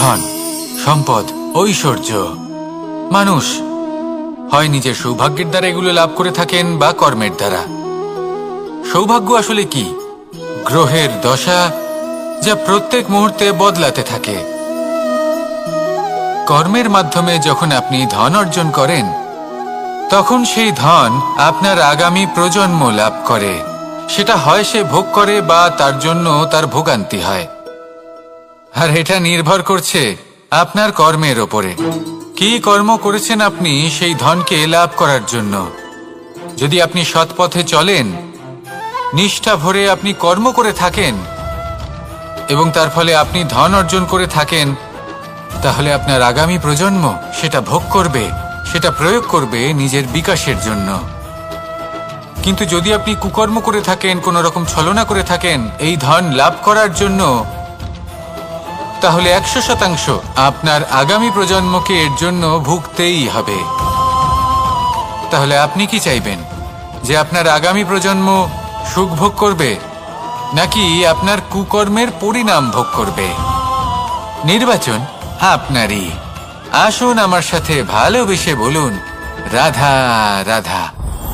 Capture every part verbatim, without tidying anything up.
ধন, সম্পদ, ঐশ্বর্য। মানুষ হয় নিজের সৌভাগ্যের দ্বারা এগুলো লাভ করে থাকেন বা কর্মের দ্বারা। সৌভাগ্য আসলে কি? গ্রহের দশা যা প্রত্যেক মুহূর্তে বদলাতে থাকে। কর্মের মাধ্যমে যখন আপনি ধন অর্জন করেন, তখন সেই ধন আপনার আগামী প্রজন্ম লাভ করে। সেটা হয় সে ভোগ করে বা তার জন্য তার ভোগান্তি হয়। আর এটা নির্ভর করছে আপনার কর্মের ওপরে। কি কর্ম করেছেন আপনি সেই ধনকে লাভ করার জন্য? যদি আপনি সৎ পথে চলেন, নিষ্ঠা ভরে আপনি কর্ম করে থাকেন এবং তার ফলে আপনি ধন অর্জন করে থাকেন, তাহলে আপনার আগামী প্রজন্ম সেটা ভোগ করবে, সেটা প্রয়োগ করবে নিজের বিকাশের জন্য। কিন্তু যদি আপনি কুকর্ম করে থাকেন, কোনো রকম ছলনা করে থাকেন এই ধন লাভ করার জন্য, তাহলে একশো শতাংশ আপনার আগামী প্রজন্মকে এর জন্য ভুগতেই হবে। তাহলে আপনি কি চাইবেন? যে আপনার আগামী প্রজন্ম সুখ ভোগ করবে, নাকি আপনার কুকর্মের পরিণাম ভোগ করবে? নির্বাচন আপনারই। আসুন আমার সাথে ভালোবেসে বলুন, রাধা রাধা।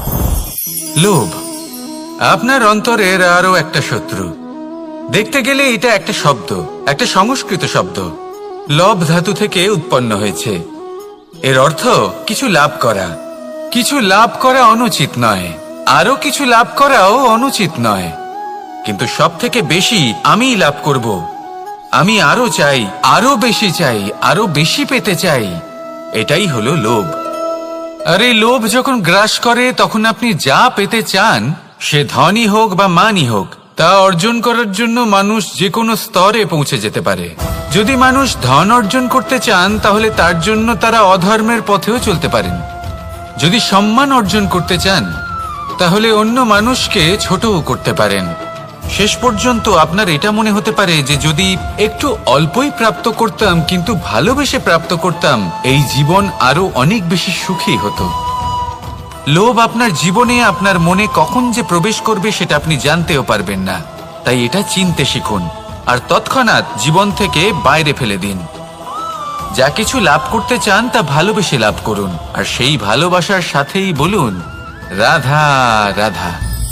লোভ আপনার অন্তরের আরো একটা শত্রু। দেখতে গেলে এটা একটা শব্দ, একটা সংস্কৃত শব্দ। লব ধাতু থেকে উৎপন্ন হয়েছে। এর অর্থ কিছু লাভ করা। কিছু লাভ করা অনুচিত নয়, আরো কিছু লাভ করাও অনুচিত নয়, কিন্তু সব থেকে বেশি আমিই লাভ করব, আমি আরো চাই, আরো বেশি চাই, আরো বেশি পেতে চাই। এটাই হলো লোভ। আর এই লোভ যখন গ্রাস করে, তখন আপনি যা পেতে চান, সে ধনই হোক বা মানই হোক, তা অর্জন করার জন্য মানুষ যে কোনো স্তরে পৌঁছে যেতে পারে। যদি মানুষ ধন অর্জন করতে চান, তাহলে তার জন্য তারা অধর্মের পথেও চলতে পারেন। যদি সম্মান অর্জন করতে চান, তাহলে অন্য মানুষকে ছোটও করতে পারেন। শেষ পর্যন্ত আপনার এটা মনে হতে পারে যে যদি একটু অল্পই প্রাপ্ত করতাম, কিন্তু ভালোবেসে প্রাপ্ত করতাম, এই জীবন আরো অনেক বেশি সুখী হতো। লোভ আপনার জীবনে, আপনার মনে কখন যে প্রবেশ করবে সেটা আপনি জানতেও পারবেন না। তাই এটা চিনতে শিখুন আর তৎক্ষণাৎ জীবন থেকে বাইরে ফেলে দিন। যা কিছু লাভ করতে চান তা ভালোবেসে লাভ করুন, আর সেই ভালোবাসার সাথেই বলুন, রাধা রাধা।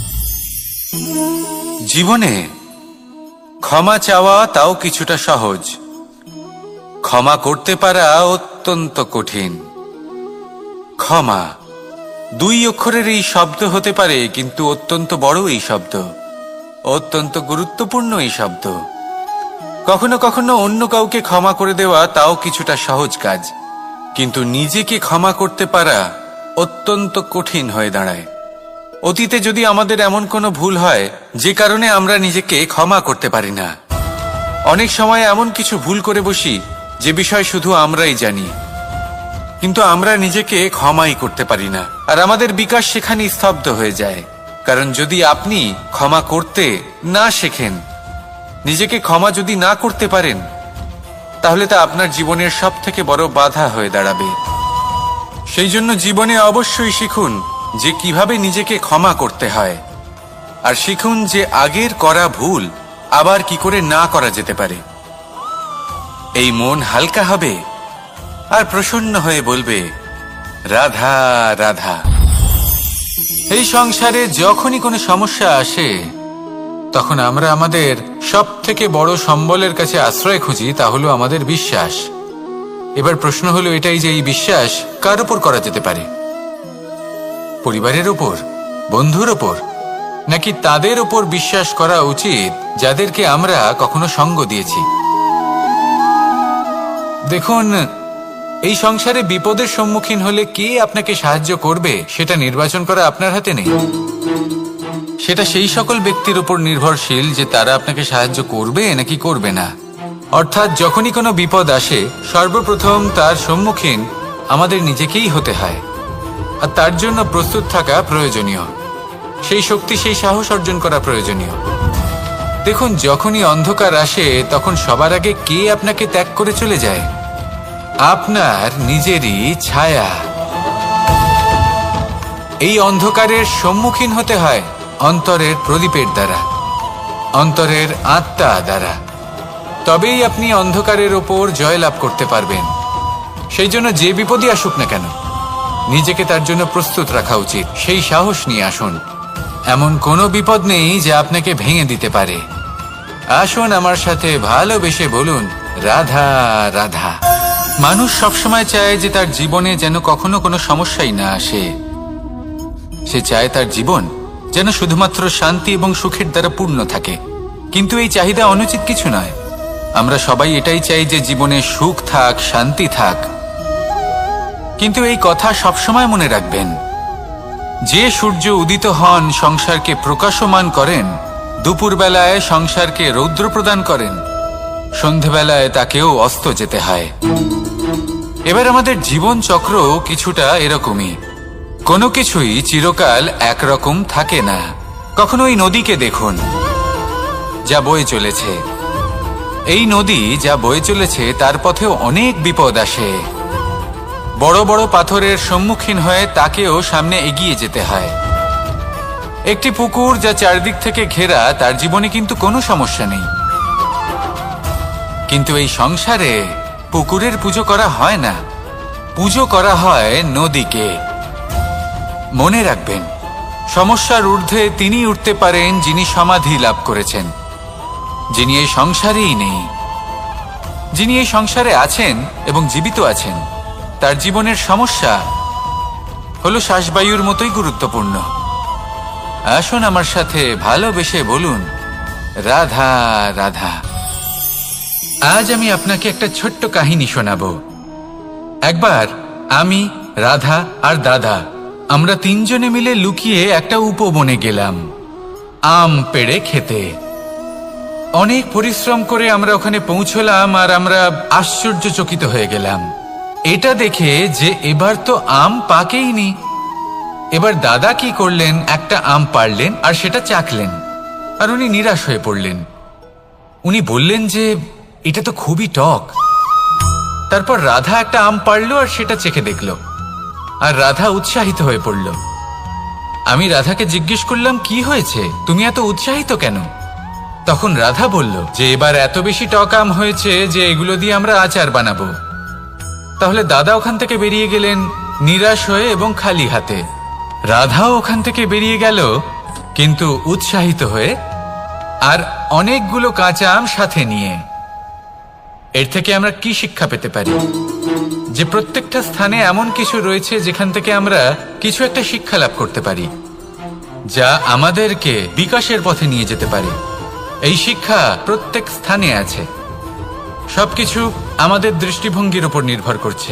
জীবনে ক্ষমা চাওয়া তাও কিছুটা সহজ, ক্ষমা করতে পারা অত্যন্ত কঠিন। ক্ষমা দুই অক্ষরের এই শব্দ হতে পারে, কিন্তু অত্যন্ত বড় এই শব্দ, অত্যন্ত গুরুত্বপূর্ণ এই শব্দ। কখনো কখনো অন্য কাউকে ক্ষমা করে দেওয়া তাও কিছুটা সহজ কাজ, কিন্তু নিজেকে ক্ষমা করতে পারা অত্যন্ত কঠিন হয়ে দাঁড়ায়। অতীতে যদি আমাদের এমন কোনো ভুল হয় যে কারণে আমরা নিজেকে ক্ষমা করতে পারি না, অনেক সময় এমন কিছু ভুল করে বসি যে বিষয় শুধু আমরাই জানি, কিন্তু আমরা নিজেকে ক্ষমাই করতে পারি না, আর আমাদের বিকাশ সেখানে স্তব্ধ হয়ে যায়। কারণ যদি আপনি ক্ষমা করতে না শেখেন, নিজেকে ক্ষমা যদি না করতে পারেন, তাহলে তা আপনার জীবনের সব থেকে বড় বাধা হয়ে দাঁড়াবে। সেই জন্য জীবনে অবশ্যই শিখুন যে কিভাবে নিজেকে ক্ষমা করতে হয়, আর শিখুন যে আগের করা ভুল আবার কি করে না করা যেতে পারে। এই মন হালকা হবে আর প্রসন্ন হয়ে বলবে, রাধা রাধা। এই সংসারে যখনই কোনো সমস্যা আসে, তখন আমরা আমাদের সব থেকে বড় সম্বলের কাছে আশ্রয় খুঁজি, তা হলো আমাদের বিশ্বাস। এবার প্রশ্ন হলো এটাই যে এই বিশ্বাস কার উপর করা যেতে পারে? পরিবারের ওপর, বন্ধুর ওপর, নাকি তাদের ওপর বিশ্বাস করা উচিত যাদেরকে আমরা কখনো সঙ্গ দিয়েছি? দেখুন, এই সংসারে বিপদের সম্মুখীন হলে কে আপনাকে সাহায্য করবে সেটা নির্বাচন করা আপনার হাতে নেই। সেটা সেই সকল ব্যক্তির উপর নির্ভরশীল যে তারা আপনাকে সাহায্য করবে নাকি করবে না। অর্থাৎ যখনই কোনো বিপদ আসে, সর্বপ্রথম তার সম্মুখীন আমাদের নিজেকেই হতে হয়, আর তার জন্য প্রস্তুত থাকা প্রয়োজনীয়। সেই শক্তি, সেই সাহস অর্জন করা প্রয়োজনীয়। দেখুন, যখনই অন্ধকার আসে, তখন সবার আগে কে আপনাকে ত্যাগ করে চলে যায়? আপনার নিজেরই ছায়া। এই অন্ধকারের সম্মুখীন হতে হয় অন্তরের প্রদীপের দ্বারা, অন্তরের আত্মা দ্বারা। তবেই আপনি অন্ধকারের ওপর জয়লাভ করতে পারবেন। সেই জন্য যে বিপদই আসুক না কেন, নিজেকে তার জন্য প্রস্তুত রাখা উচিত। সেই সাহস নিয়ে আসুন। এমন কোনো বিপদ নেই যা আপনাকে ভেঙে দিতে পারে। আসুন আমার সাথে ভালোবেসে বলুন, রাধা রাধা। মানুষ সবসময় চায় যে তার জীবনে যেন কখনো কোনো সমস্যাই না আসে। সে চায় তার জীবন যেন শুধুমাত্র শান্তি এবং সুখের দ্বারা পূর্ণ থাকে। কিন্তু এই চাহিদা অনুচিত কিছু নয়। আমরা সবাই এটাই চাই যে জীবনে সুখ থাক, শান্তি থাক। কিন্তু এই কথা সবসময় মনে রাখবেন, যে সূর্য উদিত হন সংসারকে প্রকাশমান করেন, দুপুরবেলায় সংসারকে রৌদ্র প্রদান করেন, সন্ধেবেলায় তাকেও অস্ত যেতে হয়। এবার আমাদের জীবন চক্র কিছুটা এরকমই। কোনো কিছুই চিরকাল একরকম থাকে না। কখনো এই নদীকে দেখুন যা বয়ে চলেছে। এই নদী যা বয়ে চলেছে তার পথেও অনেক বিপদ আসে। বড় বড় পাথরের সম্মুখীন হয়ে তাকেও সামনে এগিয়ে যেতে হয়। একটি পুকুর যা চারদিক থেকে ঘেরা, তার জীবনে কিন্তু কোনো সমস্যা নেই। কিন্তু এই সংসারে পুকুরের পুজো করা হয় না, পুজো করা হয় নদীকে। মনে রাখবেন, সমস্যার ঊর্ধ্বে তিনি উঠতে পারেন যিনি সমাধি লাভ করেছেন, যিনি এই সংসারেই নেই। যিনি এই সংসারে আছেন এবং জীবিত আছেন, তার জীবনের সমস্যা হলো শ্বাসবায়ুর মতোই গুরুত্বপূর্ণ। আসুন আমার সাথে ভালোবেসে বলুন, রাধা রাধা। আজ আমি আপনাকে একটা ছোট্ট কাহিনী শোনাবো। একবার আমি, রাধা আর দাদা, আমরা তিনজনে মিলে লুকিয়ে একটা উপবনে গেলাম আম পেড়ে খেতে। অনেক পরিশ্রম করে আমরা ওখানে পৌঁছলাম আর আমরা আশ্চর্যচকিত হয়ে গেলাম এটা দেখে যে এবার তো আম পাকেইনি। এবার দাদা কি করলেন, একটা আম পাড়লেন আর সেটা চাখলেন, আর উনি নিরাশ হয়ে পড়লেন। উনি বললেন যে এটা তো খুবই টক। তারপর রাধা একটা আম পাড়ল আর সেটা চেখে দেখল, আর রাধা উৎসাহিত হয়ে পড়ল। আমি রাধাকে জিজ্ঞেস করলাম, কি হয়েছে, তুমি এত উৎসাহিত কেন? তখন রাধা বলল যে এবার এত বেশি টক আম হয়েছে যে এগুলো দিয়ে আমরা আচার বানাবো। তাহলে দাদা ওখান থেকে বেরিয়ে গেলেন নিরাশ হয়ে এবং খালি হাতে। রাধাও ওখান থেকে বেরিয়ে গেল কিন্তু উৎসাহিত হয়ে, আর অনেকগুলো কাঁচা আম সাথে নিয়ে। এর থেকে আমরা কি শিক্ষা পেতে পারি? যে প্রত্যেকটা স্থানে এমন কিছু রয়েছে যেখান থেকে আমরা কিছু একটা শিক্ষা লাভ করতে পারি, যা আমাদেরকে বিকাশের পথে নিয়ে যেতে পারে। এই শিক্ষা প্রত্যেক স্থানে আছে। সবকিছু আমাদের দৃষ্টিভঙ্গির উপর নির্ভর করছে।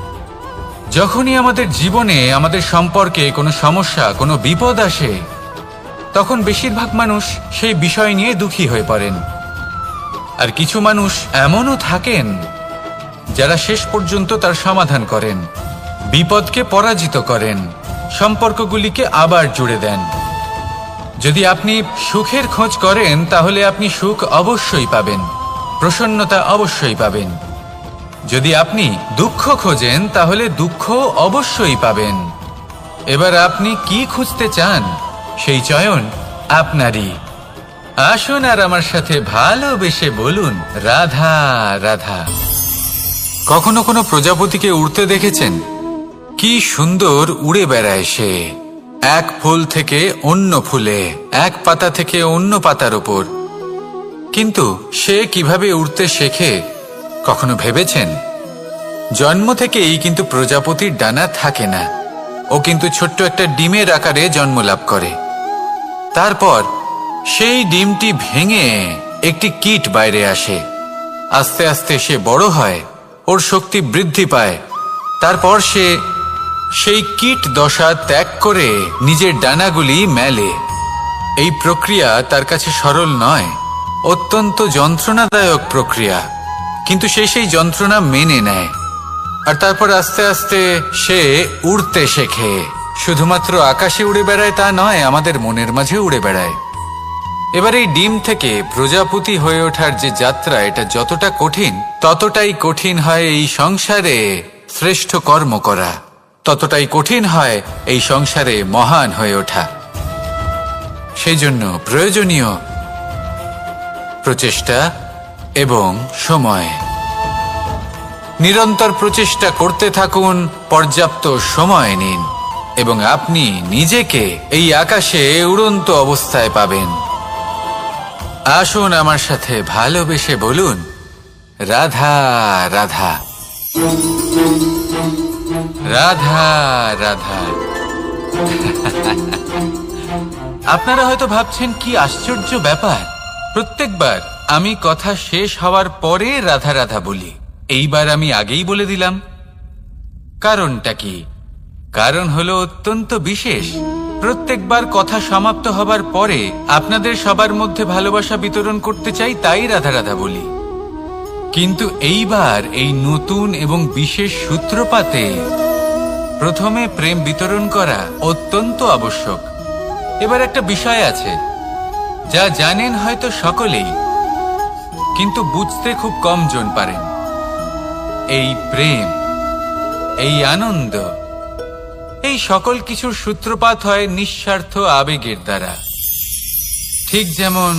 যখনই আমাদের জীবনে আমাদের সম্পর্কে কোনো সমস্যা, কোনো বিপদ আসে, তখন বেশিরভাগ মানুষ সেই বিষয় নিয়ে দুঃখী হয়ে পড়েন। আর কিছু মানুষ এমনও থাকেন যারা শেষ পর্যন্ত তার সমাধান করেন, বিপদকে পরাজিত করেন, সম্পর্কগুলিকে আবার জুড়ে দেন। যদি আপনি সুখের খোঁজ করেন তাহলে আপনি সুখ অবশ্যই পাবেন, প্রসন্নতা অবশ্যই পাবেন। যদি আপনি দুঃখ খোঁজেন তাহলে দুঃখ অবশ্যই পাবেন। এবার আপনি কি খুঁজতে চান, সেই চয়ন আপনারই। আসুন আর আমার সাথে ভালোবেসে বলুন, রাধা রাধা। কখনো কোনো প্রজাপতিকে উড়তে দেখেছেন? কি সুন্দর উড়ে বেড়ায় সে, এক ফুল থেকে অন্য ফুলে, এক পাতা থেকে অন্য পাতার উপর। কিন্তু সে কিভাবে উড়তে শেখে কখনো ভেবেছেন? জন্ম থেকেই কিন্তু প্রজাপতির ডানা থাকে না। ও কিন্তু ছোট্ট একটা ডিমের আকারে জন্ম লাভ করে। তারপর সেই ডিমটি ভেঙে একটি কীট বাইরে আসে। আস্তে আস্তে সে বড় হয়, ওর শক্তি বৃদ্ধি পায়। তারপর সে সেই কীট দশা ত্যাগ করে নিজের ডানাগুলি মেলে। এই প্রক্রিয়া তার কাছে সরল নয়, অত্যন্ত যন্ত্রণাদায়ক প্রক্রিয়া, কিন্তু সে সেই যন্ত্রণা মেনে নেয়। আর তারপর আস্তে আস্তে সে উড়তে শেখে। শুধুমাত্র আকাশে উড়ে বেড়ায় তা নয়, আমাদের মনের মাঝে উড়ে বেড়ায়। এবার এই ডিম থেকে প্রজাপতি হয়ে ওঠার যে যাত্রা, এটা যতটা কঠিন, ততটাই কঠিন হয় এই সংসারে শ্রেষ্ঠ কর্ম করা, ততটাই কঠিন হয় এই সংসারে মহান হয়ে ওঠা। সেই জন্য প্রয়োজনীয় প্রচেষ্টা এবং সময়। নিরন্তর প্রচেষ্টা করতে থাকুন, পর্যাপ্ত সময় নিন এবং আপনি নিজেকে এই আকাশে উড়ন্ত অবস্থায় পাবেন। আসুন আমার সাথে ভালোবেসে বলুন, রাধা রাধা, রাধা রাধা। আপনারা হয়তো ভাবছেন কি আশ্চর্য ব্যাপার, প্রত্যেকবার আমি কথা শেষ হওয়ার পরে রাধা রাধা বলি। এইবার আমি আগেই বলে দিলাম। কারণটা কি? কারণ হলো অত্যন্ত বিশেষ। প্রত্যেকবার কথা সমাপ্ত হবার পরে আপনাদের সবার মধ্যে ভালোবাসা বিতরণ করতে চাই, তাই রাধা রাধা বলি। কিন্তু এইবার এই নতুন এবং বিশেষ সূত্রপাতে প্রথমে প্রেম বিতরণ করা অত্যন্ত আবশ্যক। এবার একটা বিষয় আছে যা জানেন হয়তো সকলেই, কিন্তু বুঝতে খুব কম জন পারেন। এই প্রেম, এই আনন্দ, এই সকল কিছুর সূত্রপাত হয় নিঃস্বার্থ আবেগের দ্বারা। ঠিক যেমন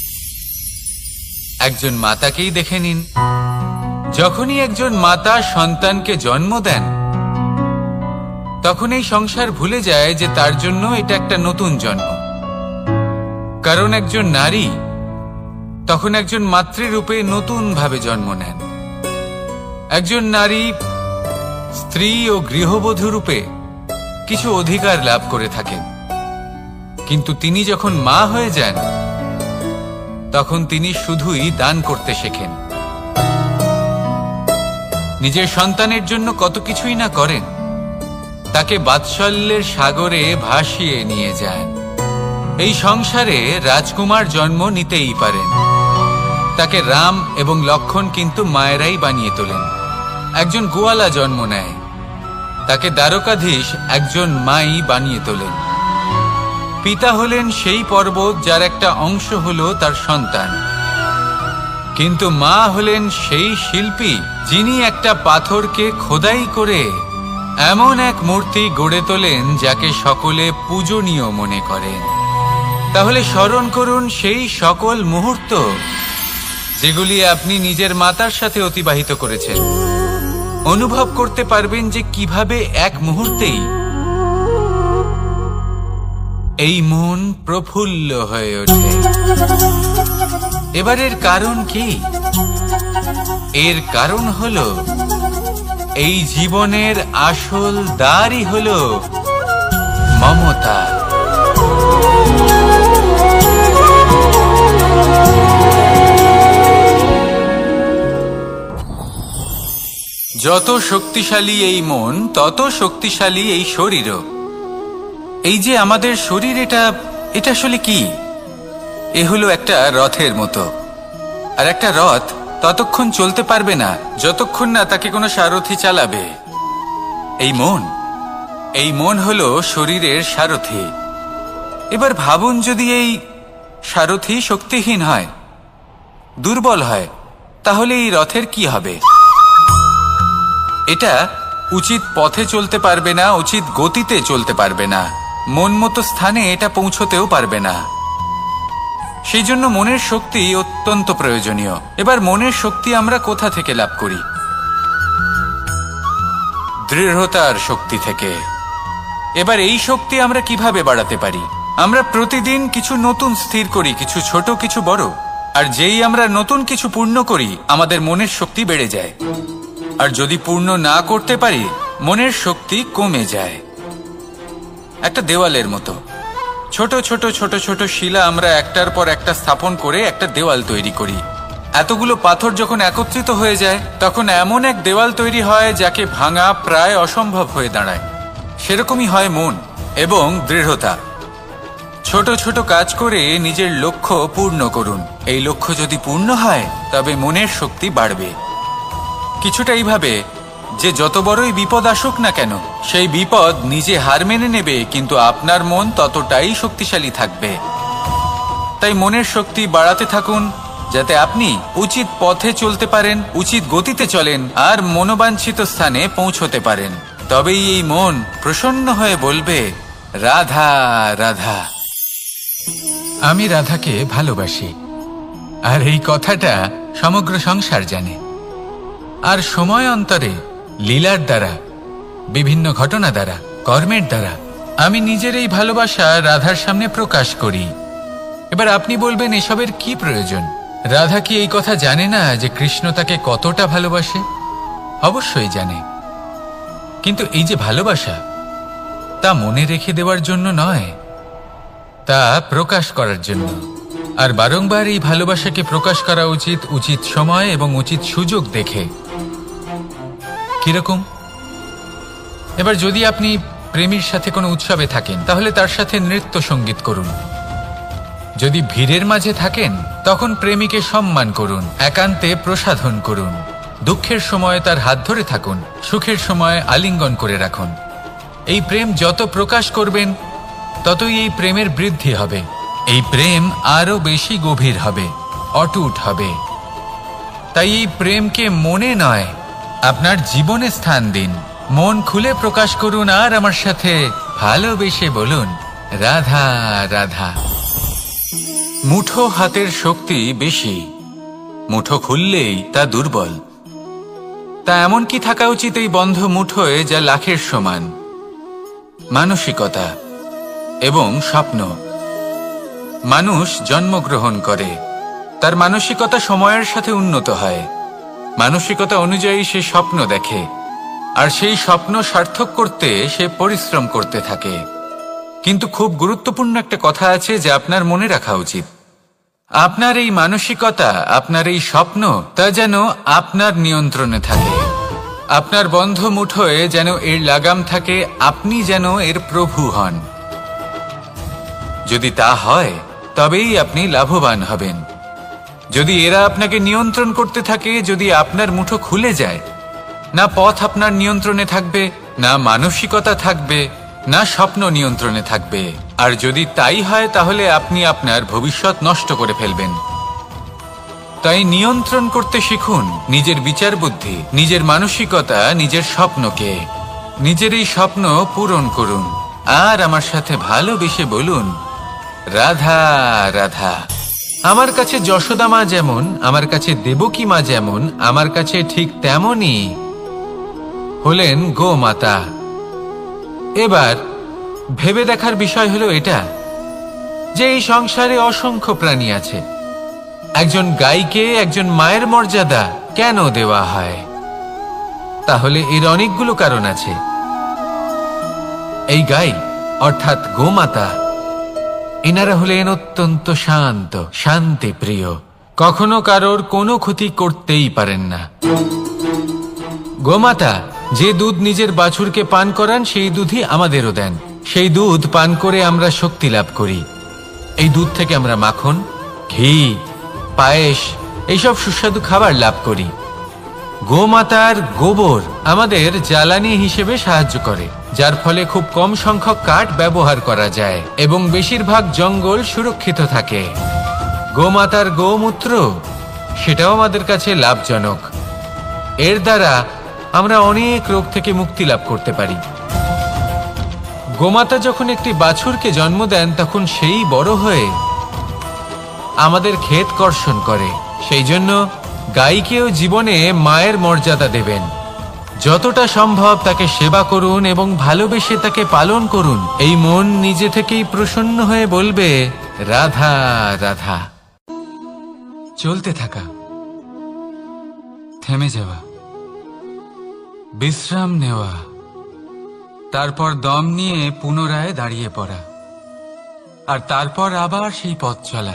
একজন মাতাকেই দেখে নিন। যখনই একজন মাতা সন্তানকে জন্ম দেন, তখন এই সংসার ভুলে যায় যে তার জন্য এটা একটা নতুন জন্ম। কারণ একজন নারী তখন একজন মাতৃরূপে নতুন ভাবে জন্ম নেন। একজন নারী স্ত্রী ও গৃহবধূ রূপে কিছু অধিকার লাভ করে থাকেন, কিন্তু তিনি যখন মা হয়ে যান তখন তিনি শুধুই দান করতে শেখেন। নিজের সন্তানের জন্য কত কিছুই না করেন, তাকে বাৎসল্যের সাগরে ভাসিয়ে নিয়ে যান। এই সংসারে রাজকুমার জন্ম নিতেই পারেন, তাকে রাম এবং লক্ষণ কিন্তু মায়েরাই বানিয়ে তোলেন। একজন গোয়ালা জন্ম নেয়, তাকে দ্বারকাধীশ একজন মাই বানিয়ে তোলেন। পিতা হলেন সেই পর্বত যার একটা অংশ হলো তার সন্তান, কিন্তু মা হলেন সেই শিল্পী যিনি একটা পাথরকে খোদাই করে এমন এক মূর্তি গড়ে তোলেন যাকে সকলে পূজনীয় মনে করেন। তাহলে স্মরণ করুন সেই সকল মুহূর্ত যেগুলি আপনি নিজের মাতার সাথে অতিবাহিত করেছেন। অনুভব করতে পারবেন যে কিভাবে এক মুহূর্তেই এই মন প্রফুল্ল হয়ে ওঠে। এবারের কারণ কি? এর কারণ হলো এই জীবনের আসল দ্বারই হলো মমতা। যত শক্তিশালী এই মন, তত শক্তিশালী এই শরীরও। এই যে আমাদের শরীর, এটা এটা আসলে কি? এ হলো একটা রথের মতো। আর একটা রথ ততক্ষণ চলতে পারবে না যতক্ষণ না তাকে কোনো সারথি চালাবে। এই মন, এই মন হলো শরীরের সারথি। এবার ভাবুন, যদি এই সারথি শক্তিহীন হয়, দুর্বল হয়, তাহলে এই রথের কি হবে? এটা উচিত পথে চলতে পারবে না, উচিত গতিতে চলতে পারবে না, মন মতো স্থানে এটা পৌঁছতেও পারবে না। সেই জন্য মনের শক্তি অত্যন্ত প্রয়োজনীয়। এবার মনের শক্তি আমরা কোথা থেকে লাভ করি? দৃঢ়তার শক্তি থেকে। এবার এই শক্তি আমরা কিভাবে বাড়াতে পারি? আমরা প্রতিদিন কিছু নতুন স্থির করি, কিছু ছোট কিছু বড়। আর যেই আমরা নতুন কিছু পূর্ণ করি, আমাদের মনের শক্তি বেড়ে যায়। আর যদি পূর্ণ না করতে পারি, মনের শক্তি কমে যায়। একটা দেওয়ালের মতো ছোট ছোট ছোট ছোট শিলা আমরা একটার পর একটা স্থাপন করে একটা দেওয়াল তৈরি করি। এতগুলো পাথর যখন একত্রিত হয়ে যায়, তখন এমন এক দেওয়াল তৈরি হয় যাকে ভাঙা প্রায় অসম্ভব হয়ে দাঁড়ায়। সেরকমই হয় মন এবং দৃঢ়তা। ছোট ছোট কাজ করে নিজের লক্ষ্য পূর্ণ করুন। এই লক্ষ্য যদি পূর্ণ হয়, তবে মনের শক্তি বাড়বে। কিছুটা এইভাবে যে যত বড়ই বিপদ আসুক না কেন, সেই বিপদ নিজে হার মেনে নেবে, কিন্তু আপনার মন ততটাই শক্তিশালী থাকবে। তাই মনের শক্তি বাড়াতে থাকুন, যাতে আপনি উচিত পথে চলতে পারেন, উচিত গতিতে চলেন আর মনোবাঞ্ছিত স্থানে পৌঁছতে পারেন। তবেই এই মন প্রসন্ন হয়ে বলবে, রাধা রাধা। আমি রাধাকে ভালোবাসি। আর এই কথাটা সমগ্র সংসার জানে। আর সময় অন্তরে লীলার দ্বারা, বিভিন্ন ঘটনা দ্বারা, কর্মের দ্বারা আমি নিজের এই ভালোবাসা রাধার সামনে প্রকাশ করি। এবার আপনি বলবেন, এসবের কি প্রয়োজন? রাধা কি এই কথা জানে না যে কৃষ্ণ তাকে কতটা ভালোবাসে? অবশ্যই জানে, কিন্তু এই যে ভালোবাসা, তা মনে রেখে দেওয়ার জন্য নয়, তা প্রকাশ করার জন্য। আর বারংবার এই ভালোবাসাকে প্রকাশ করা উচিত, উচিত সময় এবং উচিত সুযোগ দেখে। কিরকম? এবার যদি আপনি প্রেমীর সাথে কোনো উৎসবে থাকেন, তাহলে তার সাথে নৃত্য সঙ্গীত করুন। যদি ভিড়ের মাঝে থাকেন, তখন প্রেমীকে সম্মান করুন, একান্তে প্রসাধন করুন। দুঃখের সময় তার হাত ধরে থাকুন, সুখের সময় আলিঙ্গন করে রাখুন। এই প্রেম যত প্রকাশ করবেন, ততই এই প্রেমের বৃদ্ধি হবে। এই প্রেম আরো বেশি গভীর হবে, অটুট হবে। তাই এই প্রেমকে মনে নয়, আপনার জীবনে স্থান দিন। মন খুলে প্রকাশ করুন আর আমার সাথে ভালোবেসে বলুন, রাধা রাধা। মুঠো হাতের শক্তি বেশি, মুঠো খুললেই তা দুর্বল। তা এমন কি থাকা উচিত এই বন্ধ মুঠোয় যা লাখের সমান? মানসিকতা এবং স্বপ্ন। মানুষ জন্মগ্রহণ করে, তার মানসিকতা সময়ের সাথে উন্নত হয়। মানসিকতা অনুযায়ী সে স্বপ্ন দেখে, আর সেই স্বপ্ন সার্থক করতে সে পরিশ্রম করতে থাকে। কিন্তু খুব গুরুত্বপূর্ণ একটা কথা আছে যা আপনার মনে রাখা উচিত। আপনার এই মানসিকতা, আপনার এই স্বপ্ন, তা যেন আপনার নিয়ন্ত্রণে থাকে। আপনার বন্ধ মুঠোয় যেন এর লাগাম থাকে, আপনি যেন এর প্রভু হন। যদি তা হয়, তবেই আপনি লাভবান হবেন। যদি এরা আপনাকে নিয়ন্ত্রণ করতে থাকে, যদি আপনার মুঠো খুলে যায়, না পথ আপনার নিয়ন্ত্রণে থাকবে, না মানসিকতা থাকবে, না স্বপ্ন নিয়ন্ত্রণে থাকবে। আর যদি তাই হয়, তাহলে আপনি আপনার ভবিষ্যৎ নষ্ট করে ফেলবেন। তাই নিয়ন্ত্রণ করতে শিখুন নিজের বিচার বুদ্ধি, নিজের মানসিকতা, নিজের স্বপ্নকে। নিজের এই স্বপ্ন পূরণ করুন আর আমার সাথে ভালোবেসে বলুন, রাধা রাধা। আমার কাছে যশোদা মা যেমন, আমার কাছে দেবকী মা যেমন, আমার কাছে ঠিক তেমনই হলেন গোমাতা। এবার ভেবে দেখার বিষয় হলো এটা যে এই সংসারে অসংখ্য প্রাণী আছে। একজন গাইকে একজন মায়ের মর্যাদা কেন দেওয়া হয়? তাহলে এর অনেকগুলো কারণ আছে। এই গাই অর্থাৎ গোমাতা, এনারা হলেন অত্যন্ত শান্ত, শান্তি প্রিয়, কখনো কারোর কোনো ক্ষতি করতেই পারেন না। গোমাতা যে দুধ নিজের বাছুরকে পান করান, সেই দুধই আমাদেরও দেন। সেই দুধ পান করে আমরা শক্তি লাভ করি। এই দুধ থেকে আমরা মাখন, ঘি, পায়েস, এইসব সুস্বাদু খাবার লাভ করি। গোমাতার গোবর আমাদের জ্বালানি হিসেবে সাহায্য করে, যার ফলে খুব কম সংখ্যক কাঠ ব্যবহার করা যায় এবং বেশিরভাগ জঙ্গল সুরক্ষিত থাকে। গোমাতার গোমূত্র, সেটাও আমাদের কাছে লাভজনক। এর দ্বারা আমরা অনেক রোগ থেকে মুক্তি লাভ করতে পারি। গোমাতা যখন একটি বাছুরকে জন্ম দেন, তখন সেই বড় হয়ে আমাদের ক্ষেত কর্ষণ করে। সেই জন্য গাইকেও জীবনে মায়ের মর্যাদা দেবেন। যতটা সম্ভব তাকে সেবা করুন এবং ভালোবেসে তাকে পালন করুন। এই মন নিজে থেকেই প্রসন্ন হয়ে বলবে, রাধা রাধা। চলতে থাকা, থেমে যাওয়া, বিশ্রাম নেওয়া, তারপর দম নিয়ে পুনরায় দাঁড়িয়ে পড়া, আর তারপর আবার সেই পথ চলা।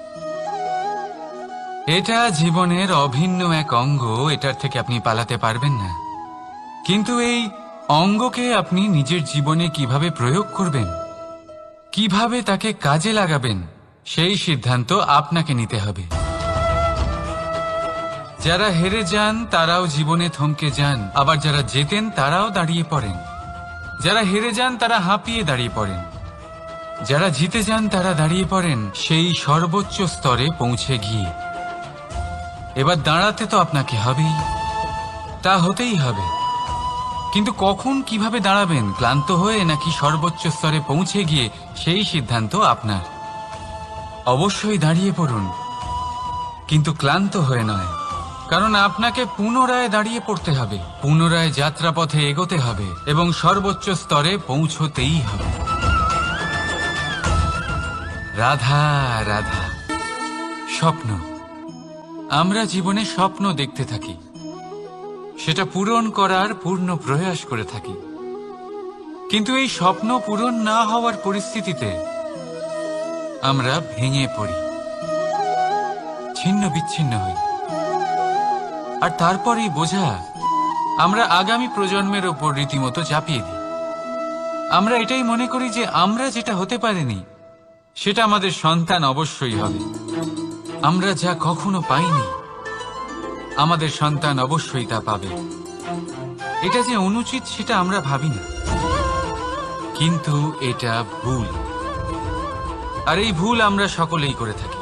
এটা জীবনের অভিন্ন এক অঙ্গ, এটার থেকে আপনি পালাতে পারবেন না। কিন্তু এই অঙ্গকে আপনি নিজের জীবনে কিভাবে প্রয়োগ করবেন, কিভাবে তাকে কাজে লাগাবেন, সেই সিদ্ধান্ত আপনাকে নিতে হবে। যারা হেরে যান তারাও জীবনে থমকে যান, আবার যারা জেতেন তারাও দাঁড়িয়ে পড়েন। যারা হেরে যান তারা হাঁপিয়ে দাঁড়িয়ে পড়েন, যারা জিতে যান তারা দাঁড়িয়ে পড়েন সেই সর্বোচ্চ স্তরে পৌঁছে গিয়ে। এবার দাঁড়াতে তো আপনাকে হবেই, তা হতেই হবে। কিন্তু কখন কিভাবে দাঁড়াবেন, ক্লান্ত হয়ে নাকি সর্বোচ্চ স্তরে পৌঁছে গিয়ে, সেই সিদ্ধান্ত আপনার। অবশ্যই দাঁড়িয়ে পড়ুন, কিন্তু ক্লান্ত হয়ে নয়, কারণ আপনাকে পুনরায় দাঁড়িয়ে পড়তে হবে, পুনরায় যাত্রাপথে এগোতে হবে এবং সর্বোচ্চ স্তরে পৌঁছতেই হবে। রাধা রাধা। স্বপ্ন, আমরা জীবনে স্বপ্ন দেখতে থাকি, সেটা পূরণ করার পূর্ণ প্রয়াস করে থাকি, কিন্তু এই স্বপ্ন পূরণ না হওয়ার পরিস্থিতিতে আমরা ভেঙে পড়ি, ছিন্ন বিচ্ছিন্ন হই, আর তারপরেই বোঝা আমরা আগামী প্রজন্মের ওপর রীতিমতো চাপিয়ে দিই। আমরা এটাই মনে করি যে আমরা যেটা হতে পারিনি সেটা আমাদের সন্তান অবশ্যই হবে, আমরা যা কখনো পাইনি আমাদের সন্তান অবশ্যই তা পাবে। এটা যে অনুচিত সেটা আমরা ভাবি না, কিন্তু এটা ভুল, আর এই ভুল আমরা সকলেই করে থাকি।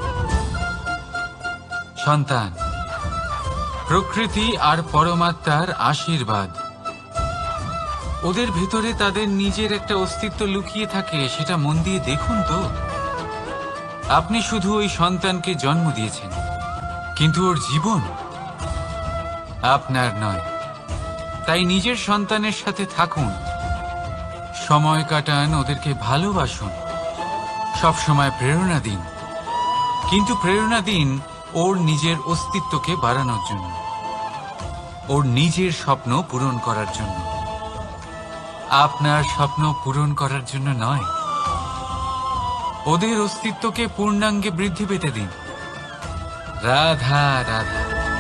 সন্তান প্রকৃতি আর পরমাত্মার আশীর্বাদ, ওদের ভেতরে তাদের নিজের একটা অস্তিত্ব লুকিয়ে থাকে, সেটা মন দিয়ে দেখুন তো। আপনি শুধু ওই সন্তানকে জন্ম দিয়েছেন, কিন্তু ওর জীবন আপনার নয়। তাই নিজের সন্তানের সাথে থাকুন, সময় কাটান, ওদেরকে ভালোবাসুন, সবসময় প্রেরণা দিন, কিন্তু প্রেরণা দিন ওর নিজের অস্তিত্বকে বাড়ানোর জন্য, ওর নিজের স্বপ্ন পূরণ করার জন্য, আপনার স্বপ্ন পূরণ করার জন্য নয়। ওদের অস্তিত্বকে পূর্ণাঙ্গে বৃদ্ধি পেতে দিন। রাধা রাধা।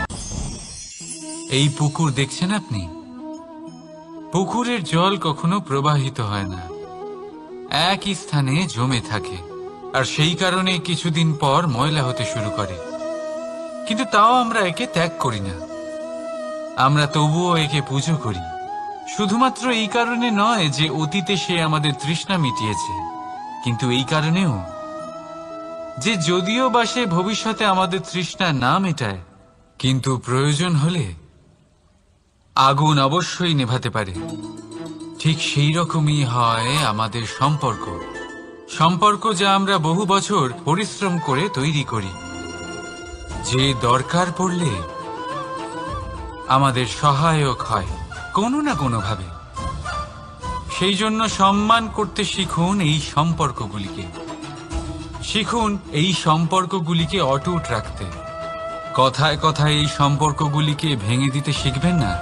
এই পুকুর দেখছেন আপনি? পুকুরের জল কখনো প্রবাহিত হয় না, একই স্থানে জমে থাকে, আর সেই কারণে কিছুদিন পর ময়লা হতে শুরু করে, কিন্তু তাও আমরা একে ত্যাগ করি না, আমরা তবুও একে পুজো করি। শুধুমাত্র এই কারণে নয় যে অতীতে সে আমাদের তৃষ্ণা মিটিয়েছে, কিন্তু এই কারণেও যে যদিও বা সে ভবিষ্যতে আমাদের তৃষ্ণা না মেটায়, কিন্তু প্রয়োজন হলে আগুন অবশ্যই নেভাতে পারে। ঠিক সেই রকমই হয় আমাদের সম্পর্ক, সম্পর্ক যা আমরা বহু বছর পরিশ্রম করে তৈরি করি, যে দরকার পড়লে আমাদের সহায়ক হয় কোনো না কোনো ভাবে। সেই জন্য সম্মান করতে শিখুন এই সম্পর্কগুলিকে, শিখুন এই সম্পর্কগুলিকে অটুট রাখতে। কথায় কথায় এই সম্পর্কগুলিকে ভেঙে দিতে শিখবেন না।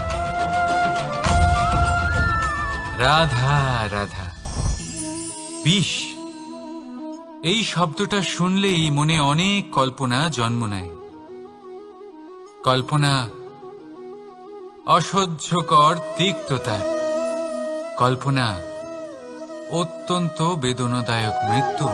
রাধা রাধা। বিষ, এই শব্দটা শুনলেই মনে অনেক কল্পনা জন্ম নেয়। কল্পনা অসহ্যকর তিক্ততা, কল্পনা অত্যন্ত বেদনাদায়ক মৃত্যু।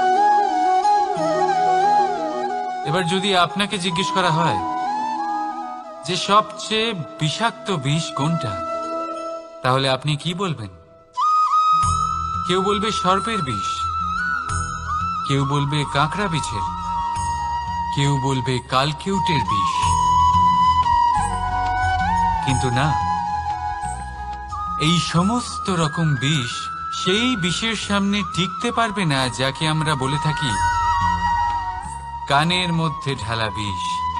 এবার যদি আপনাকে জিজ্ঞেস করা হয় যে সবচেয়ে বিষাক্ত বিষ কোনটা, তাহলে আপনি কি বলবেন? কেউ বলবে সর্পের বিষ, কেউ বলবে কাঁকড়া বিছের, কেউ বলবে কালকিউটের বিষ, কিন্তু না, এই সমস্ত রকম বিষ সেই বিষের সামনে টিকতে পারবে না যাকে আমরা বলে থাকি কানের মধ্যে ঢালা বিষ।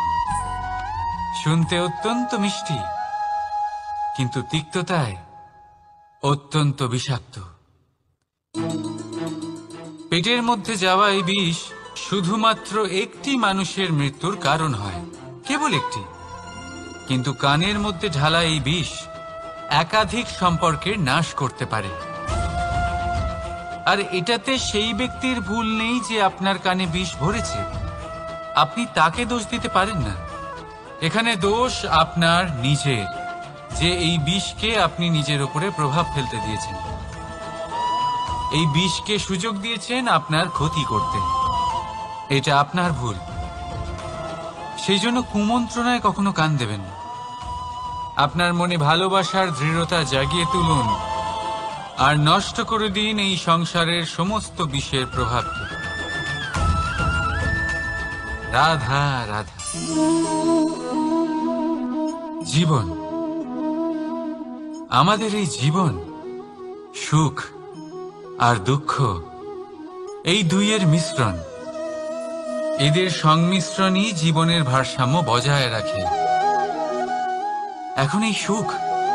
শুনতে অত্যন্ত মিষ্টি, কিন্তু তিক্ততায় অত্যন্ত বিষাক্ত। পেটের মধ্যে যাওয়া এই বিষ শুধুমাত্র একটি মানুষের মৃত্যুর কারণ হয়, কেবল একটি, কিন্তু কানের মধ্যে ঢালা এই বিষ একাধিক সম্পর্কের নাশ করতে পারে। আর এটাতে সেই ব্যক্তির ভুল নেই যে আপনার কানে বিষ ভরেছে, আপনি তাকে দোষ দিতে পারেন না। এখানে দোষ আপনার নিজের, যে এই বিষকে আপনি নিজের উপরে প্রভাব ফেলতে দিয়েছেন, এই বিষকে সুযোগ দিয়েছেন আপনার ক্ষতি করতে। এটা আপনার ভুল। সেই জন্য কুমন্ত্রণায় কখনো কান দেবেন না। আপনার মনে ভালোবাসার দৃঢ়তা জাগিয়ে তুলুন আর নষ্ট করে দিন এই সংসারের সমস্ত বিষের প্রভাবকে। রাধা রাধা। জীবন, আমাদের এই জীবন, সুখ আর দুঃখ, এই দুইয়ের মিশ্রণ। এদের সংমিশ্রণই জীবনের ভারসাম্য বজায় রাখে। এখন এই সুখ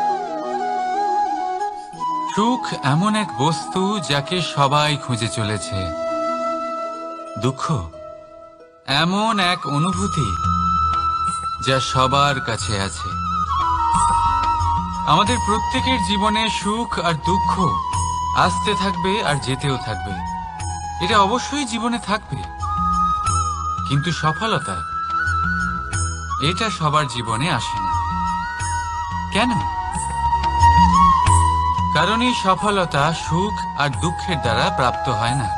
সুখ এমন এক বস্তু যাকে সবাই খুঁজে চলেছে। দুঃখ এমন এক অনুভূতি যা সবার কাছে আছে। আমাদের প্রত্যেকের জীবনে সুখ আর দুঃখ আসতে থাকবে আর যেতেও থাকবে। এটা অবশ্যই জীবনে থাকবে, কিন্তু সফলতা এটা সবার জীবনে আসে না। কেন? কারণ এই সফলতা সুখ আর দুঃখের দ্বারা প্রাপ্ত হয় না।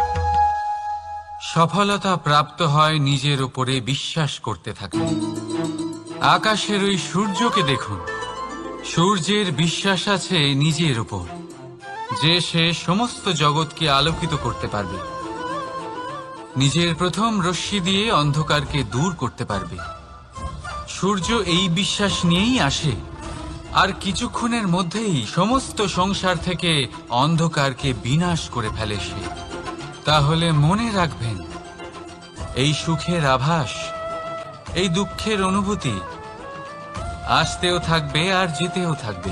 সফলতা প্রাপ্ত হয় নিজের উপরে বিশ্বাস করতে থাকলে। আকাশের ওই সূর্যকে দেখুন, সূর্যের বিশ্বাস আছে নিজের উপর যে সে সমস্ত জগৎকে আলোকিত করতে পারবে, নিজের প্রথম রশ্মি দিয়ে অন্ধকারকে দূর করতে পারবে। সূর্য এই বিশ্বাস নিয়েই আসে, আর কিছুক্ষণের মধ্যেই সমস্ত সংসার থেকে অন্ধকারকে বিনাশ করে ফেলে সে। তাহলে মনে রাখবেন, এই সুখের আভাস, এই দুঃখের অনুভূতি আসতেও থাকবে আর যেতেও থাকবে।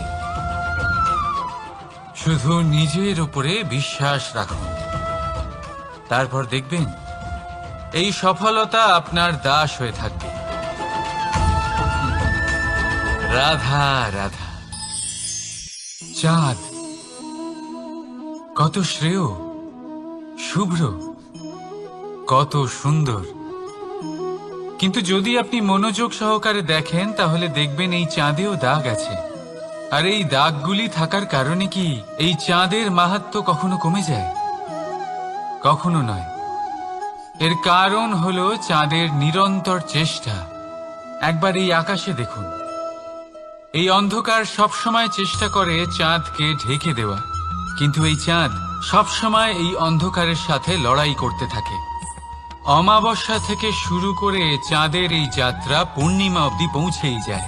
শুধু নিজের উপরে বিশ্বাস রাখুন, তারপর দেখবেন এই সফলতা আপনার দাস হয়ে থাকবে। রাধা রাধা। চাঁদ কত শ্রেয়, শুভ্র, কত সুন্দর, কিন্তু যদি আপনি মনোযোগ সহকারে দেখেন তাহলে দেখবেন এই চাঁদেও দাগ আছে। আর এই দাগগুলি থাকার কারণে কি এই চাঁদের মাহাত্ম্য কখনো কমে যায়? কখনো নয়। এর কারণ হলো চাঁদের নিরন্তর চেষ্টা। একবার এই আকাশে দেখুন, এই অন্ধকার সবসময় চেষ্টা করে চাঁদকে ঢেকে দেওয়া, কিন্তু এই চাঁদ সবসময় এই অন্ধকারের সাথে লড়াই করতে থাকে। অমাবস্যা থেকে শুরু করে চাঁদের এই যাত্রা পূর্ণিমা অবধি পৌঁছেই যায়।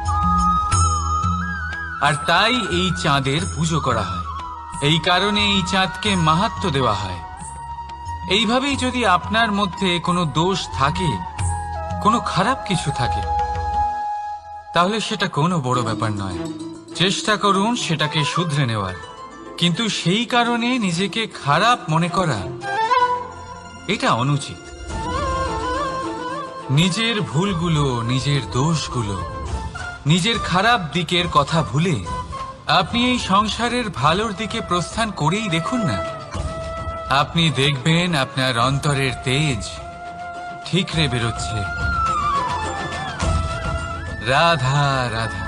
আর তাই এই চাঁদের পুজো করা হয়, এই কারণে এই চাঁদকে মাহাত্ম্য দেওয়া হয়। এইভাবেই যদি আপনার মধ্যে কোনো দোষ থাকে, কোনো খারাপ কিছু থাকে, তাহলে সেটা কোনো বড় ব্যাপার নয়। চেষ্টা করুন সেটাকে শুধরে নেওয়ার, কিন্তু সেই কারণে নিজেকে খারাপ মনে করা এটা অনুচিত। নিজের ভুলগুলো, নিজের দোষগুলো, নিজের খারাপ দিকের কথা ভুলে আপনি এই সংসারের ভালোর দিকে প্রস্থান করেই দেখুন না। আপনি দেখবেন আপনার অন্তরের তেজ ঠিকরে বেরোচ্ছে। রাধা রাধা।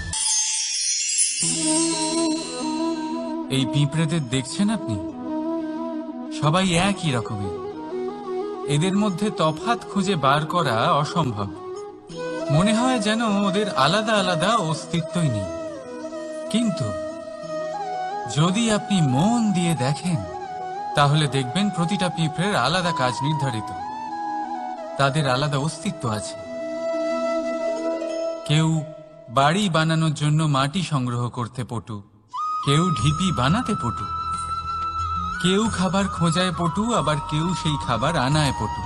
এই পিঁপড়েদের দেখছেন আপনি? সবাই একই রকমের। এদের মধ্যে তফাৎ খুঁজে বার করা অসম্ভব। মনে হয় যেন ওদের আলাদা আলাদা অস্তিত্বই নেই। কিন্তু যদি আপনি মন দিয়ে দেখেন তাহলে দেখবেন প্রতিটা পিঁপড়ের আলাদা কাজ নির্ধারিত, তাদের আলাদা অস্তিত্ব আছে। কেউ বাড়ি বানানোর জন্য মাটি সংগ্রহ করতে পটু, কেউ ঢিপি বানাতে পটু, কেউ খাবার খোঁজায় পটু, আবার কেউ সেই খাবার আনায় পটু।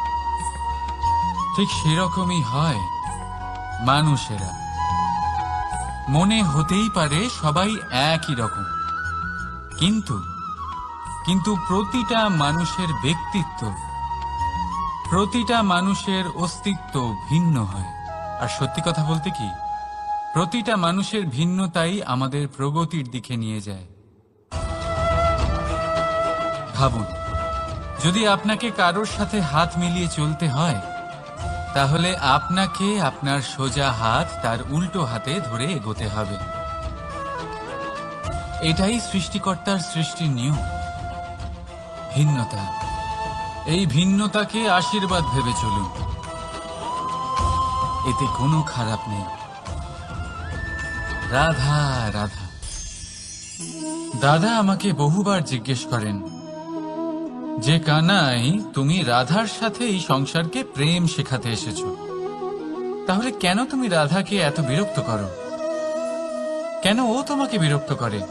ঠিক সেরকমই হয় মানুষেরা। মনে হতেই পারে সবাই একই রকম, কিন্তু কিন্তু প্রতিটা মানুষের ব্যক্তিত্ব, প্রতিটা মানুষের অস্তিত্ব ভিন্ন হয়। আর সত্যি কথা বলতে কি, প্রতিটা মানুষের ভিন্নতাই আমাদের প্রগতির দিকে নিয়ে যায়। ভাবুন, যদি আপনাকে কারোর সাথে হাত মিলিয়ে চলতে হয়, তাহলে আপনাকে আপনার সোজা হাত তার উল্টো হাতে ধরে এগোতে হবে। এটাই সৃষ্টিকর্তার সৃষ্টির নিয়ম। ভিন্নতা, এই ভিন্নতাকে আশীর্বাদ ভেবে চলুন, এতে কোনো খারাপ নেই। রাধা রাধা। দাদা আমাকে বহুবার জিজ্ঞেস করেন যে কানাই, তুমি রাধার সাথে এই সংসারকে প্রেম শেখাতে এসেছো, তাহলে কেন তুমি রাধাকে এত বিরক্ত করো? কেন ও তোমাকে বিরক্ত করে?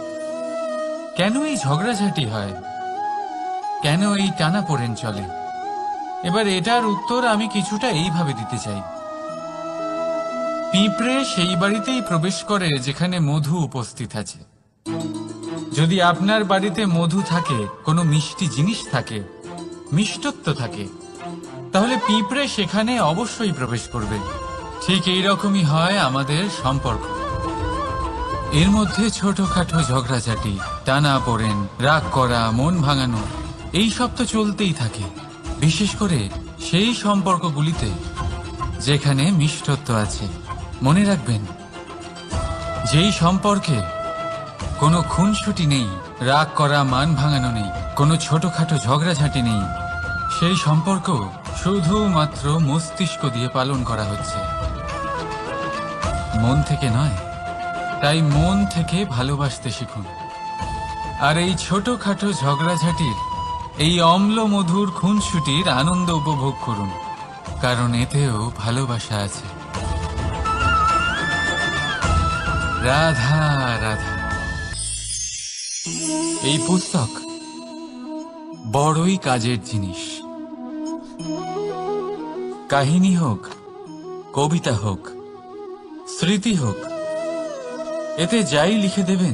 কেন এই ঝগড়াঝাটি হয়? কেন এই টানাপোড়েন চলে? এবার এটার উত্তর আমি কিছুটা এইভাবে দিতে চাই। পিঁপড়ে সেই বাড়িতেই প্রবেশ করে যেখানে মধু উপস্থিত আছে। যদি আপনার বাড়িতে মধু থাকে, কোনো মিষ্টি জিনিস থাকে, মিষ্টত্ব থাকে, তাহলে পিঁপড়ে সেখানে অবশ্যই প্রবেশ করবে। ঠিক এইরকমই হয় আমাদের সম্পর্ক। এর মধ্যে ছোটখাটো ঝগড়াঝাটি, টানা পড়েন, রাগ করা, মন ভাঙানো, এই সব তো চলতেই থাকে, বিশেষ করে সেই সম্পর্কগুলিতে যেখানে মিষ্টত্ব আছে। মনে রাখবেন, যেই সম্পর্কে কোনো খুনসুটি নেই, রাগ করা, মান ভাঙানো নেই, কোনো ছোটখাটো ঝগড়াঝাটি নেই, সেই সম্পর্ক শুধুমাত্র মস্তিষ্ক দিয়ে পালন করা হচ্ছে, মন থেকে নয়। তাই মন থেকে ভালোবাসতে শিখুন। আর এই ছোটখাটো ঝগড়াঝাটির, এই অম্ল মধুর খুনসুটির আনন্দ উপভোগ করুন, কারণ এতেও ভালোবাসা আছে। রাধা রাধা। এই পুস্তক বড়ই কাজের জিনিস। কাহিনী হোক, কবিতা হোক, স্মৃতি হোক, এতে যাই লিখে দেবেন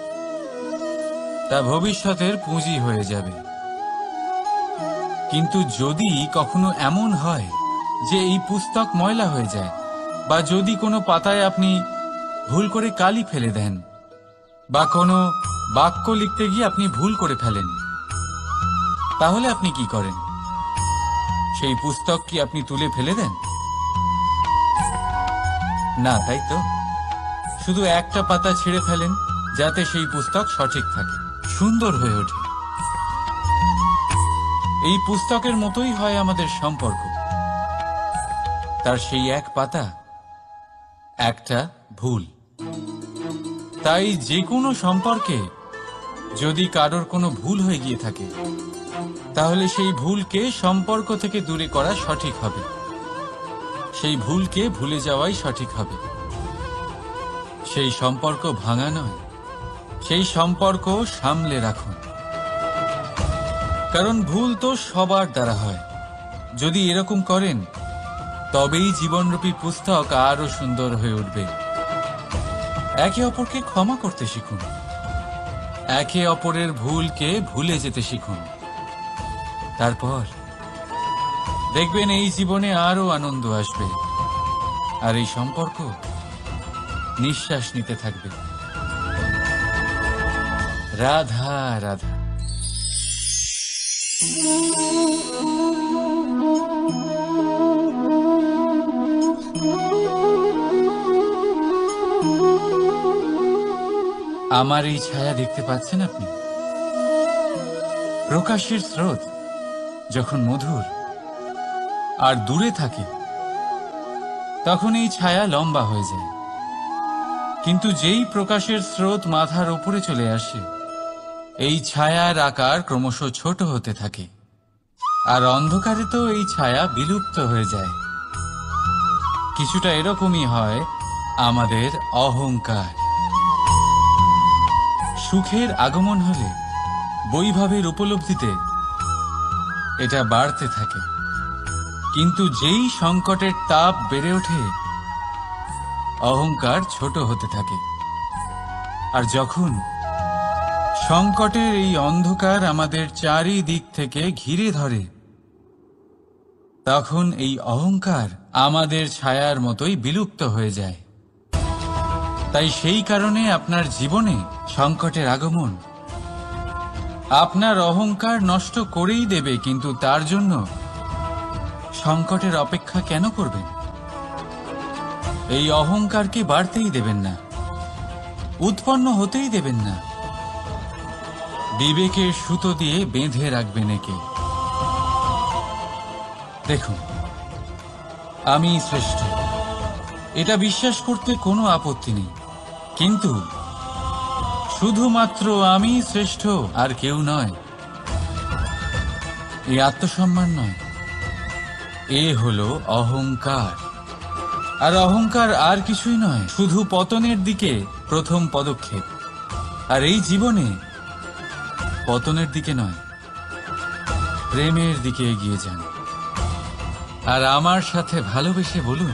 তা ভবিষ্যতের পুঁজি হয়ে যাবে। কিন্তু যদি কখনো এমন হয় যে এই পুস্তক ময়লা হয়ে যায়, বা যদি কোনো পাতায় আপনি ভুল করে কালি ফেলে দেন, বা কোনো বাক্য লিখতে গিয়ে আপনি ভুল করে ফেলেন, তাহলে আপনি কি করেন? সেই পুস্তক কি আপনি তুলে ফেলে দেন? না, তাই তো। শুধু একটা পাতা ছিঁড়ে ফেলেন, যাতে সেই পুস্তক সঠিক থাকে, সুন্দর হয়ে ওঠে। এই পুস্তকের মতোই হয় আমাদের সম্পর্ক। তার সেই এক পাতা, একটা ভুল। তাই যে কোনো সম্পর্কে যদি কারোর কোনো ভুল হয়ে গিয়ে থাকে, তাহলে সেই ভুলকে সম্পর্ক থেকে দূরে করা সঠিক হবে, সেই ভুলকে ভুলে যাওয়াই সঠিক হবে। সেই সম্পর্ক ভাঙা নয়, সেই সম্পর্ক সামলে রাখুন। কারণ ভুল তো সবার দ্বারা হয়। যদি এরকম করেন, তবেই জীবনরূপী পুস্তক আরো সুন্দর হয়ে উঠবে। একে অপরকে ক্ষমা করতে শিখুন, একে অপরের ভুলকে ভুলে যেতে শিখুন। তারপর দেখবেন এই জীবনে আরো আনন্দ আসবে, আর এই সম্পর্ক নিঃশ্বাস নিতে থাকবে। রাধা রাধা। আমার এই ছায়া দেখতে পাচ্ছেন আপনি? প্রকাশের স্রোত যখন মধুর আর দূরে থাকে, তখন এই ছায়া লম্বা হয়ে যায়। কিন্তু যেই প্রকাশের স্রোত মাথার উপরে চলে আসে, এই ছায়ার আকার ক্রমশ ছোট হতে থাকে, আর অন্ধকারে তো এই ছায়া বিলুপ্ত হয়ে যায়। কিছুটা এরকমই হয় আমাদের অহংকার। সুখের আগমন হলে, বৈভবের উপলব্ধিতে এটা বাড়তে থাকে। কিন্তু যেই সংকটের তাপ বেড়ে ওঠে, অহংকার ছোট হতে থাকে। আর যখন সংকটের এই অন্ধকার আমাদের চারিদিক থেকে ঘিরে ধরে, তখন এই অহংকার আমাদের ছায়ার মতোই বিলুপ্ত হয়ে যায়। তাই সেই কারণে আপনার জীবনে সংকটের আগমন আপনার অহংকার নষ্ট করেই দেবে, কিন্তু তার জন্য সংকটের অপেক্ষা কেন করবেন? এই অহংকারকে বাড়তেই দেবেন না, উৎপন্ন হতেই দেবেন না। বিবেকের সুতো দিয়ে বেঁধে রাখবেন একে। দেখুন, আমি শ্রেষ্ঠ, এটা বিশ্বাস করতে কোনো আপত্তি নেই, কিন্তু শুধুমাত্র আমি শ্রেষ্ঠ, আর কেউ নয়। এই আত্মসম্মান নয়, এ হলো অহংকার। আর অহংকার আর কিছুই নয়, শুধু পতনের দিকে প্রথম পদক্ষেপ। আর এই জীবনে পতনের দিকে নয়, প্রেমের দিকে এগিয়ে যান। আর আমার সাথে ভালোবেসে বলুন,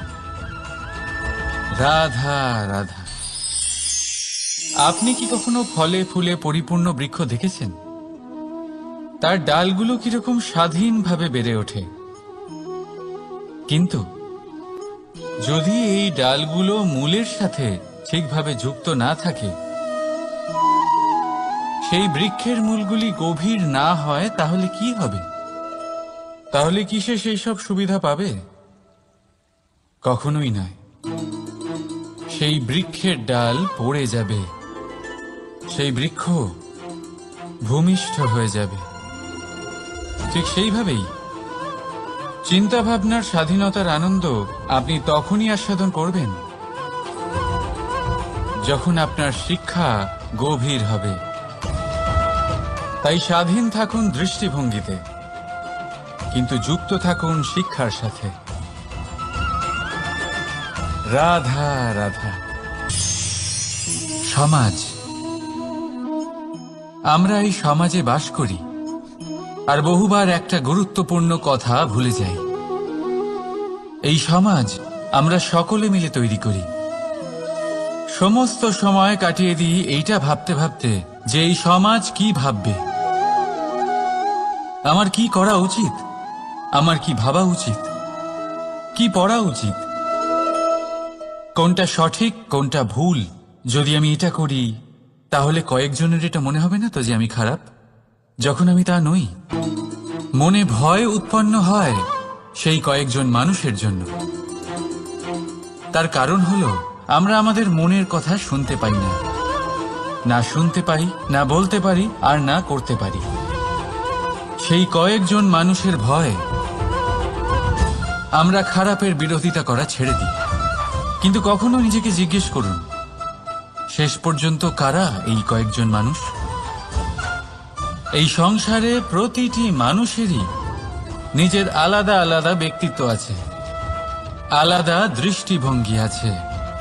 রাধা রাধা। আপনি কি কখনো ফলে ফুলে পরিপূর্ণ বৃক্ষ দেখেছেন? তার ডালগুলো কিরকম স্বাধীনভাবে বেড়ে ওঠে, কিন্তু যদি এই ডালগুলো মূলের সাথে ঠিকভাবে যুক্ত না থাকে, সেই বৃক্ষের মূলগুলি গভীর না হয়, তাহলে কি হবে? তাহলে কি সে সেই সব সুবিধা পাবে? কখনোই নয়। সেই বৃক্ষের ডাল পড়ে যাবে, সেই বৃক্ষ ভূমিষ্ঠ হয়ে যাবে। ঠিক সেইভাবেই চিন্তা ভাবনার স্বাধীনতার আনন্দ আপনি তখনই আস্বাদন করবেন যখন আপনার শিক্ষা গভীর হবে। তাই স্বাধীন থাকুন দৃষ্টিভঙ্গিতে, কিন্তু যুক্ত থাকুন শিক্ষার সাথে। রাধা রাধা। সমাজ, আমরা এই সমাজে বাস করি আর বহুবার একটা গুরুত্বপূর্ণ কথা ভুলে যাই। এই সমাজ আমরা সকলে মিলে তৈরি করি। সমস্ত সময় কাটিয়ে দিই এইটা ভাবতে ভাবতে যে এই সমাজ কি ভাববে, আমার কি করা উচিত, আমার কি ভাবা উচিত, কি পড়া উচিত, কোনটা সঠিক কোনটা ভুল। যদি আমি এটা করি তাহলে কয়েকজনের এটা মনে হবে না তো যে আমি খারাপ, যখন আমি তা নই। মনে ভয় উৎপন্ন হয় সেই কয়েকজন মানুষের জন্য। তার কারণ হলো আমরা আমাদের মনের কথা শুনতে পাই না, না শুনতে পাই, না বলতে পারি, আর না করতে পারি। সেই কয়েকজন মানুষের ভয় আমরা খারাপের বিরোধিতা করা ছেড়ে দিই। কিন্তু কখনো নিজেকে জিজ্ঞেস করুন, শেষ পর্যন্ত কারা এই কয়েকজন মানুষ? এই সংসারে প্রতিটি মানুষেরই নিজের আলাদা আলাদা ব্যক্তিত্ব আছে, আলাদা দৃষ্টিভঙ্গি আছে।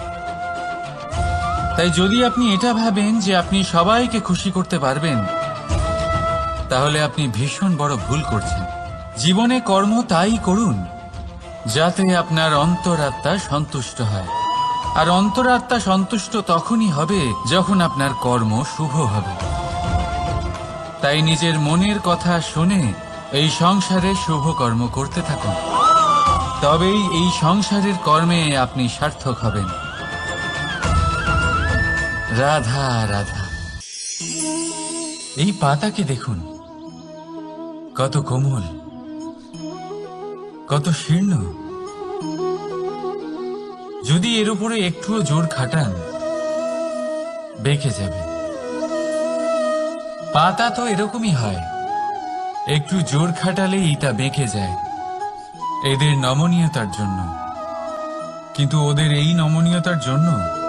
তাই যদি আপনি এটা ভাবেন যে আপনি সবাইকে খুশি করতে পারবেন, তাহলে আপনি ভীষণ বড় ভুল করছেন। জীবনে কর্ম তাই করুন যাতে আপনার অন্তরাত্মা সন্তুষ্ট হয়, আর অন্তরাত্মা সন্তুষ্ট তখনই হবে যখন আপনার কর্ম শুভ হবে। তাই নিজের মনের কথা শুনে এই সংসারে শুভ কর্ম করতে থাকুন, তবেই এই সংসারের কর্মে আপনি সার্থক হবেন। রাধা রাধা। এই পাতাকে দেখুন, কত কোমল, কত শীর্ণ। যদি এর উপরে একটুও জোর খাটান, বেঁকে যাবে। পাতা তো এরকমই হয়, একটু জোর খাটালেই তা বেঁকে যায় এদের নমনীয়তার জন্য। কিন্তু ওদের এই নমনীয়তার জন্য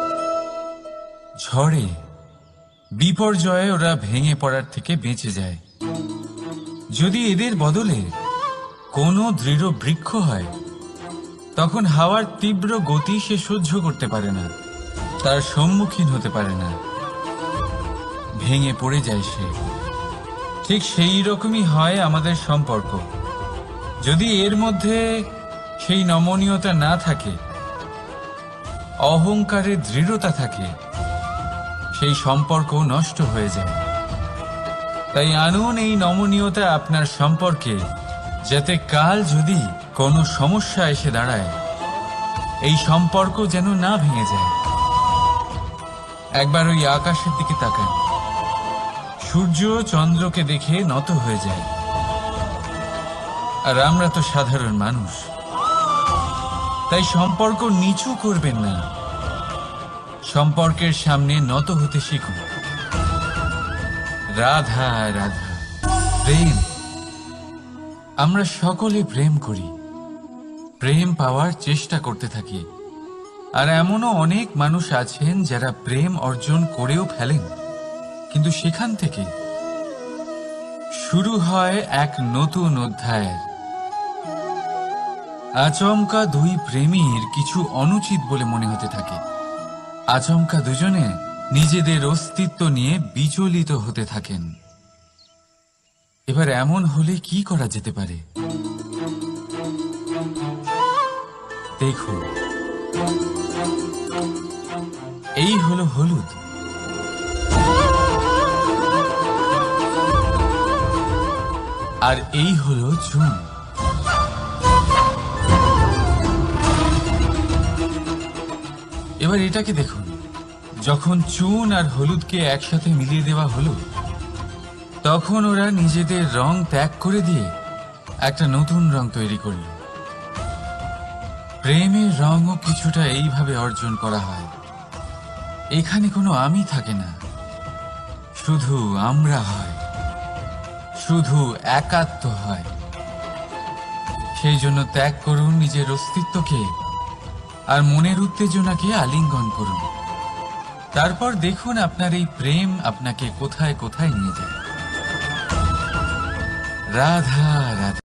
ঝড়ে বিপর্যয়ে ওরা ভেঙে পড়ার থেকে বেঁচে যায়। যদি এদের বদলে কোনো দৃঢ় বৃক্ষ হয়, তখন হাওয়ার তীব্র গতি সে সহ্য করতে পারে না, তার সম্মুখীন হতে পারে না, ভেঙে পড়ে যায় সে। ঠিক সেই রকমই হয় আমাদের সম্পর্ক। যদি এর মধ্যে সেই নমনীয়তা না থাকে, অহংকারের দৃঢ়তা থাকে, সেই সম্পর্ক নষ্ট হয়ে যায়। তাই আনুন এই নমনীয়তা আপনার সম্পর্কে, যাতে কাল যদি কোনো সমস্যা এসে দাঁড়ায়, এই সম্পর্ক যেন না ভেঙে যায়। একবার ওই আকাশের দিকে তাকান, সূর্য চন্দ্রকে দেখে নত হয়ে যায়, আর আমরা তো সাধারণ মানুষ। তাই সম্পর্ক নিচু করবেন না, সম্পর্কের সামনে নত হতে শিখুন। রাধা রাধা। প্রেম, আমরা সকলে প্রেম করি, প্রেম পাওয়ার চেষ্টা করতে থাকি। আর এমনও অনেক মানুষ আছেন যারা প্রেম অর্জন করেও ফেলেন, কিন্তু সেখান থেকে শুরু হয় এক নতুন অধ্যায়ের। আচমকা দুই প্রেমীর কিছু অনুচিত বলে মনে হতে থাকে, আচমকা দুজনে নিজেদের অস্তিত্ব নিয়ে বিচলিত হতে থাকেন। এবার এমন হলে কি করা যেতে পারে? দেখুন, এই হলো হলুদ, আর এই হলো চুন। এবার এটাকে দেখুন, যখন চুন আর হলুদকে একসাথে মিলিয়ে দেওয়া হলো, তখন ওরা নিজেদের রং ত্যাগ করে দিয়ে একটা নতুন রং তৈরি করল। প্রেমের রঙও কিছুটা এইভাবে অর্জন করা হয়। এখানে কোনো আমি থাকে না, শুধু আমরা হয়, শুধু একাত্ম হয়। সেই জন্য ত্যাগ করুন নিজের অস্তিত্বকে, আর মনের উত্তেজনাকে আলিঙ্গন করুন। তারপর দেখুন আপনার এই প্রেম আপনাকে কোথায় কোথায় নিয়ে যায়। রাধা রাধা।